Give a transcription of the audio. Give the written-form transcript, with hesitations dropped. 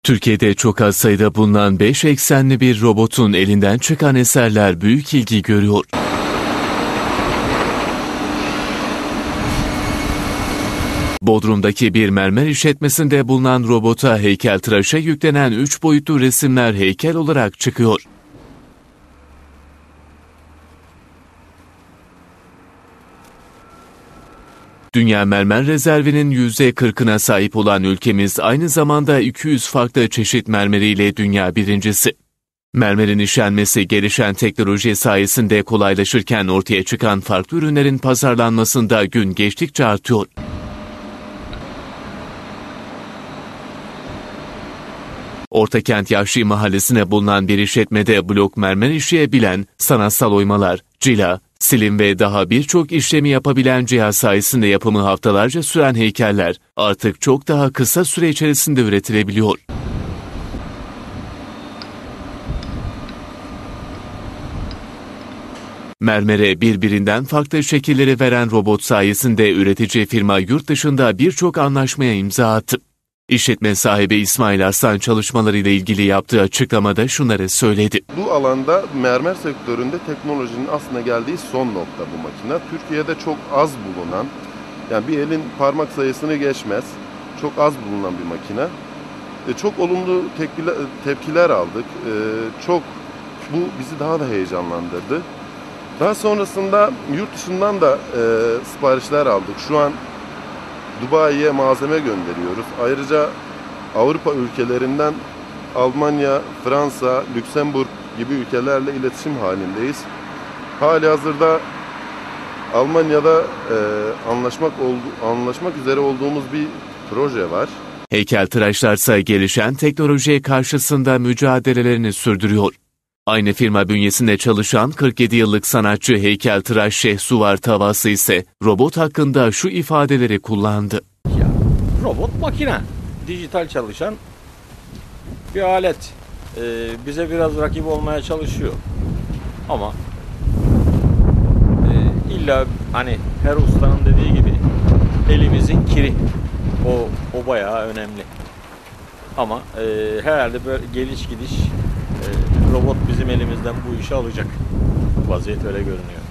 Türkiye'de çok az sayıda bulunan 5 eksenli bir robotun elinden çıkan eserler büyük ilgi görüyor. Bodrum'daki bir mermer işletmesinde bulunan robota heykeltıraşa yüklenen 3 boyutlu resimler heykel olarak çıkıyor. Dünya mermer rezervinin %40'ına sahip olan ülkemiz aynı zamanda 200 farklı çeşit mermeriyle dünya birincisi. Mermerin işlenmesi gelişen teknoloji sayesinde kolaylaşırken ortaya çıkan farklı ürünlerin pazarlanmasında gün geçtikçe artıyor. Ortakent Yahşi Mahallesi'ne bulunan bir işletmede blok mermer işleyebilen, sanatsal oymalar, cila, silim ve daha birçok işlemi yapabilen cihaz sayesinde yapımı haftalarca süren heykeller artık çok daha kısa süre içerisinde üretilebiliyor. Mermere birbirinden farklı şekilleri veren robot sayesinde üretici firma yurt dışında birçok anlaşmaya imza attı. İşletme sahibi İsmail Arslan çalışmalarıyla ilgili yaptığı açıklamada şunları söyledi. Bu alanda mermer sektöründe teknolojinin aslında geldiği son nokta bu makine. Türkiye'de çok az bulunan, yani bir elin parmak sayısını geçmez, çok az bulunan bir makine. Çok olumlu tepkiler aldık. Bu bizi daha da heyecanlandırdı. Daha sonrasında yurt dışından da siparişler aldık. Şu an Dubai'ye malzeme gönderiyoruz. Ayrıca Avrupa ülkelerinden Almanya, Fransa, Lüksemburg gibi ülkelerle iletişim halindeyiz. Halihazırda Almanya'da anlaşmak üzere olduğumuz bir proje var. Heykeltıraşlarsa gelişen teknolojiye karşısında mücadelelerini sürdürüyor. Aynı firma bünyesinde çalışan 47 yıllık sanatçı heykeltıraş Şehsuvar Tavası ise robot hakkında şu ifadeleri kullandı. Robot makine, dijital çalışan bir alet. Bize biraz rakip olmaya çalışıyor. Ama illa hani her ustanın dediği gibi elimizin kiri. O bayağı önemli. Ama herhalde böyle geliş gidiş robot bizim elimizden bu işi alacak. Vaziyet öyle görünüyor.